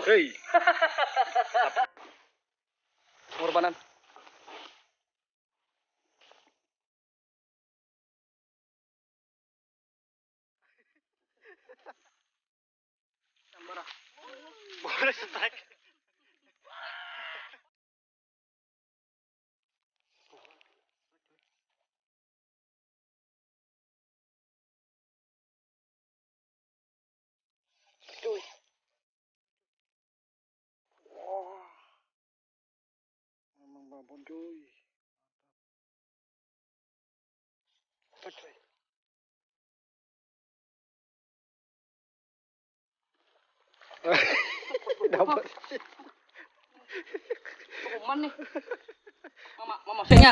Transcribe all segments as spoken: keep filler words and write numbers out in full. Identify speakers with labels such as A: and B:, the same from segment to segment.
A: Hei. Pengorbanan. Tambah. Boleh strike. Cuy. Wah. Memang babon cuy. Mantap. Cuy. Dapat. Kuman nih. Mama, mama senya.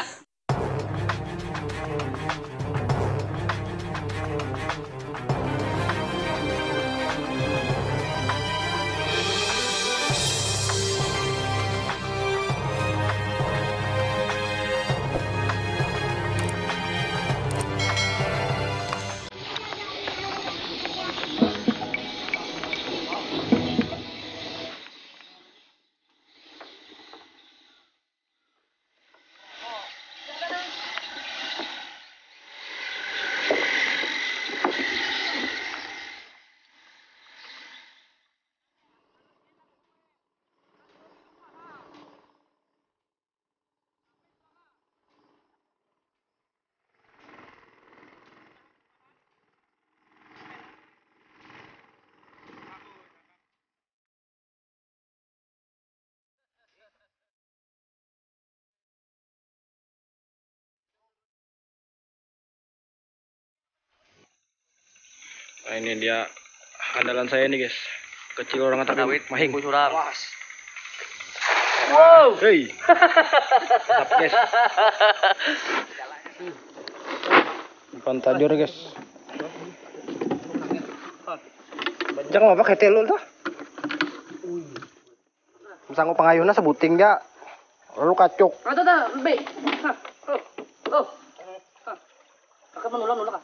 A: Nah, ini dia andalan saya nih guys, kecil orang kata mahing. Wow, hei, mantap guys. Ikan tajur guys. Jangan apa kayak telur tuh. Sanggup pengayunan sebuting ya, lalu kacuk. Ada dah, lebih. Oh, oh, kakak menulak nulak.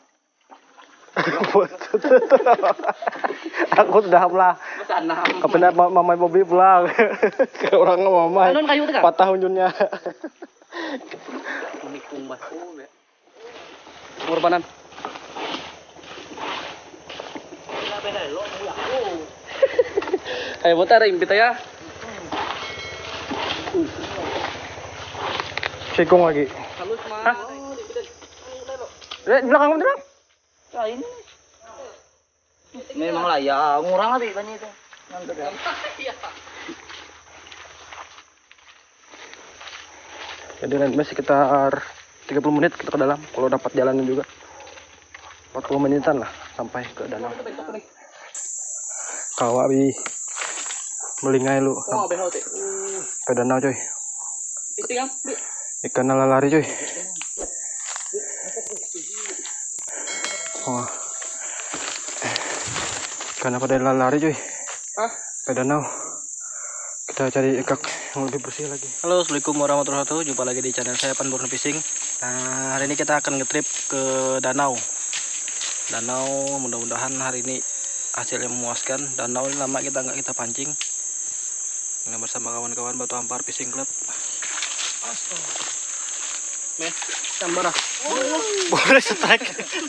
A: Aku sudah pulang. Kebenar mamai Bobby pulang. Ke orang mamai. Empat tahun junnya. Pengorbanan. Ayo mutar impit ya. Sikung lagi. Hah? Di belakang kamu ya ini memang lah ya ngurang lebih banyak itu nanti kan. Jadi nanti masih sekitar tiga puluh menit kita ke dalam kalau dapat jalanan juga empat puluh menitan lah sampai ke danau. Kawa bi melingai lu ke danau coy, ikan lalari coy. Wah, ikan apa dari lari cuy? Hah? Ke danau. Kita cari ikan yang lebih bersih lagi. Halo, assalamualaikum warahmatullahi wabarakatuh. Jumpa lagi di channel saya Panburna Fishing. Nah, hari ini kita akan ngetrip ke danau. Danau, mudah-mudahan hari ini hasilnya memuaskan. Danau ini lama kita nggak kita pancing. Ini bersama kawan-kawan Batu Ampar Fishing Club. Astaga. Men, tambah lah. Boleh strike.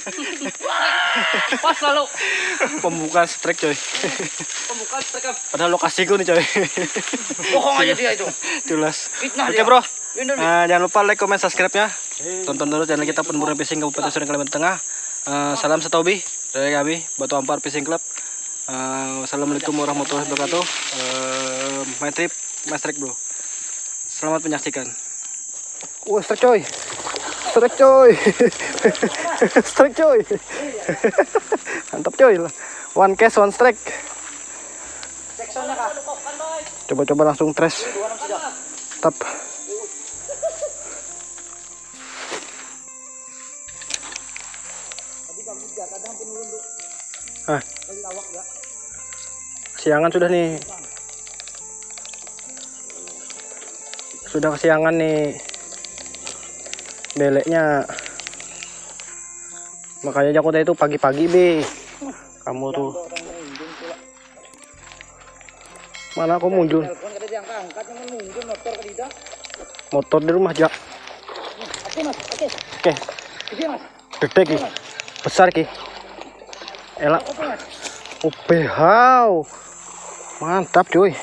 A: Pas lalu. Pembukaan strike coy. Pembukaan strike. Padahal lokasiku nih coy. Bohong aja dia itu. Jelas. Oke bro. Nah, jangan lupa like, comment, subscribe ya. Tonton dulu channel kita Panburna Fishing Kabupaten Serang Kalimantan Tengah. Uh, salam setobi dari kami Batu Ampar Fishing Club. Uh, Assalamualaikum warahmatullahi wabarakatuh. Uh, my trip, my strike bro. Selamat menyaksikan. Wah, strike coy. Strike coy. Strike coy. Mantap coy. One cast, one strike. Coba-coba langsung trash. Tap. Ah. Kesiangan sudah nih. Sudah kesiangan nih. Beleknya makanya Jakota itu pagi-pagi be kamu tuh Mana kok muncul? Motor di rumah Jak. Oke. Gede ki. Besar ki. Elak. Ubehau. Mantap cuy.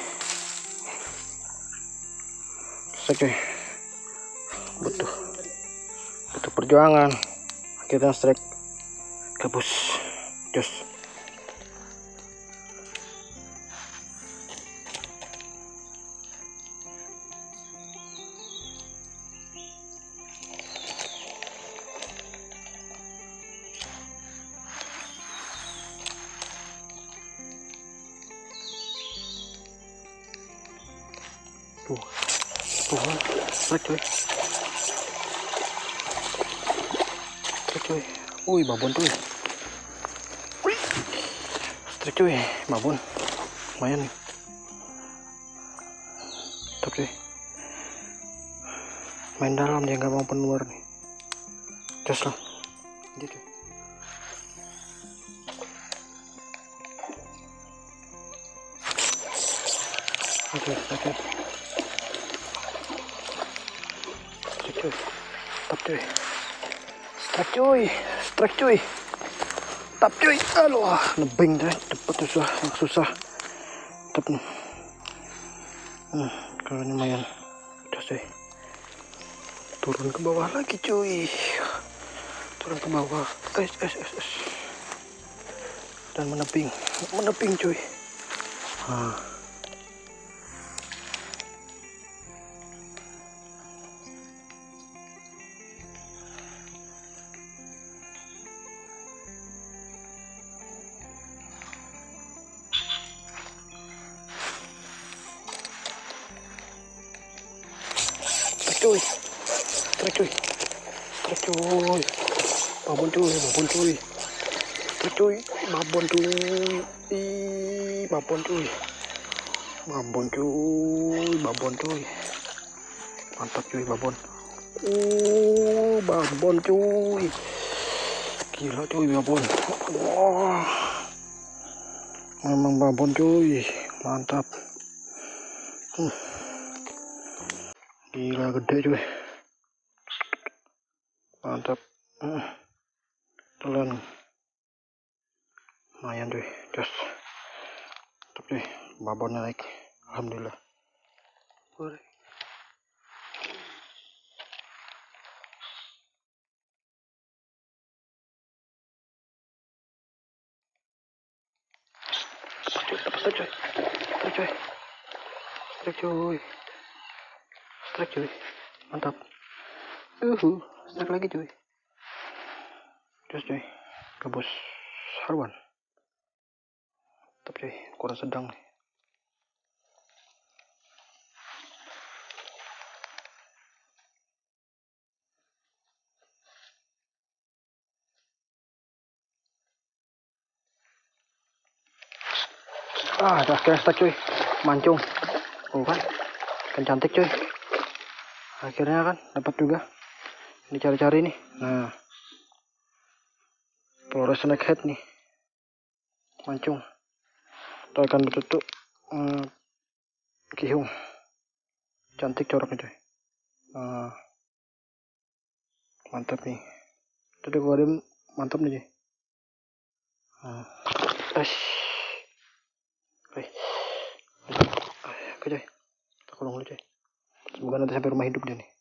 A: Oke. Butuh. Butuh perjuangan. Akhirnya strike. Gabus. Jos. Tuh, tuh, strike cuy, strike cuy, wih babon cuy, strike cuy, babon, lumayan nih, top cuy, main dalam dia nggak mau penuar nih, jos lah, dia cuy. Oke, oke. Cuy, tap cuy, strike cuy, strike cuy, tap cuy, aduh, nebeng deh, cepet susah, susah, tap, hmm, kalau lumayan, udah cuy, turun ke bawah lagi cuy, turun ke bawah, es, es, es, es, dan meneping, meneping cuy, ah. Cuy, strike cuy, strike cuy, babon cuy, babon cuy, strike cuy, babon cuy, ih, babon cuy, babon cuy, babon cuy, mantap cuy babon, uh, babon cuy, gila cuy babon, wah, memang babon cuy, mantap, hmm. Gila gede cuy, mantap, hmm. Telan, lumayan cuy, jos, tapi babonnya naik, alhamdulillah. Strike cuy, strike cuy, strike cuy, strike cuy, mantap, uhu, strike lagi cuy, jos cuy, gabus haruan, tapi cuy, kurang sedang nih. Ah, udah akhirnya strike cuy, mancung, oh kan, kan cantik cuy, akhirnya kan dapat juga, dicari-cari nih, nah, Flores snakehead nih, mancung, atau ikan betutu, hmm, kihung, cantik coraknya cuy, nah, mantap nih, tadi gua ada mantap nih cuy, nah, es, oke, oke cuy, kita kulung dulu cuy, semoga nanti sampai rumah hidup dia nih.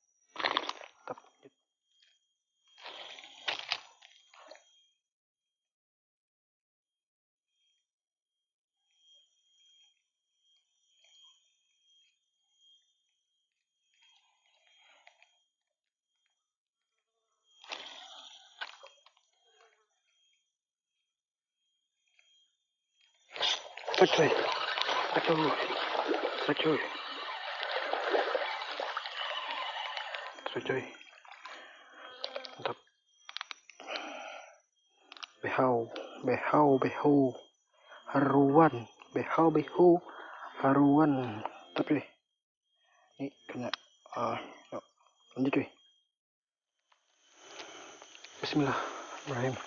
A: Strike cuy, strike cuy, strike cuy, strike cuy, mantap, behau, behau, behau, haruan, behau, behau, haruan, tapi ini kena, ah, yuk, lanjut cuy, Bismillahirrahmanirrahim.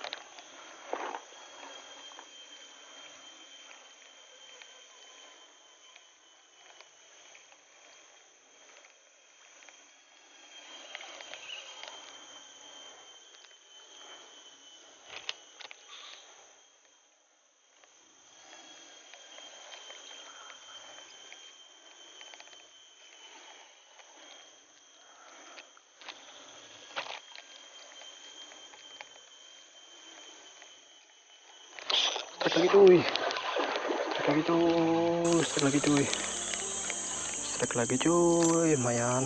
A: strike lagi cuy, strike lagi cuy, strike lagi cuy, strike lagi cuy, lumayan.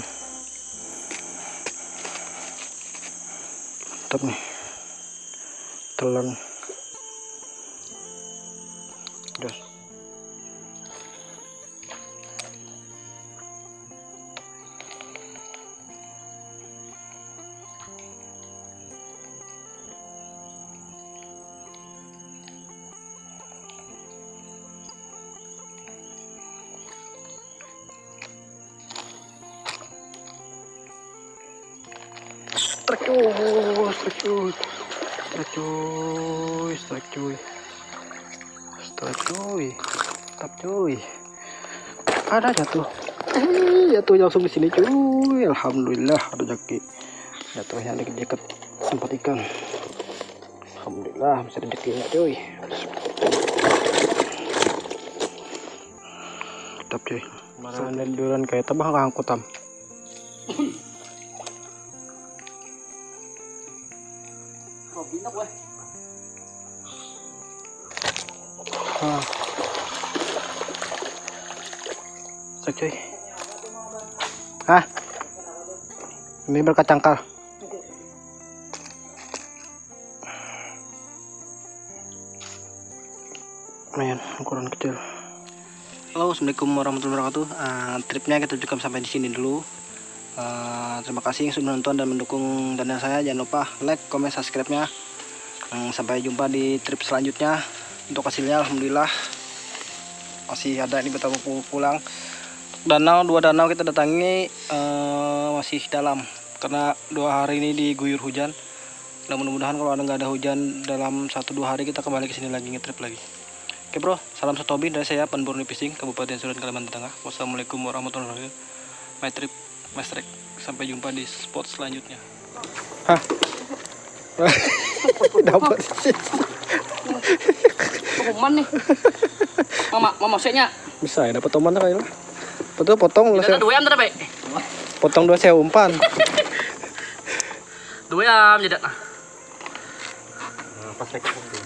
A: Mantap nih, telan. Terus. Strike cuy, strike cuy, strike cuy, strike cuy, strike cuy, mantap cuy. Ada jatuh, eh, jatuh langsung di sini cuy. Alhamdulillah ada jaki, jatuhnya di dekat tempat ikan. Alhamdulillah bisa rezekinya cuy. Mantap cuy. Mana duluan kayak tabah nggak angkutam. Ah. Cek cuy. Hah? Ini berkacangkal. Lumayan ukuran kecil. Halo, assalamualaikum warahmatullahi wabarakatuh. Uh, tripnya kita cukup sampai di sini dulu. Uh, terima kasih yang sudah menonton dan mendukung channel saya. Jangan lupa like, comment, subscribe-nya. Um, sampai jumpa di trip selanjutnya. Untuk hasilnya alhamdulillah masih ada ini betapa pulang. Danau dua danau kita datangi uh, masih dalam karena dua hari ini diguyur hujan. Dan mudah-mudahan kalau ada nggak ada hujan dalam satu dua hari kita kembali ke sini lagi ngetrip lagi. Oke bro, salam setobi dari saya Panburni Fishing, Kabupaten Sudan, Kalimantan Tengah. Wassalamualaikum warahmatullahi wabarakatuh. My trip, my strike. Sampai jumpa di spot selanjutnya. Hah? Dapat sih. Toman nih. Mama, mama maksudnya. Bisa ya dapat toman kali lah. Betul potong lah. Dua jam tadi, potong dua saya umpan. Dua jam jadi. Pas lagi.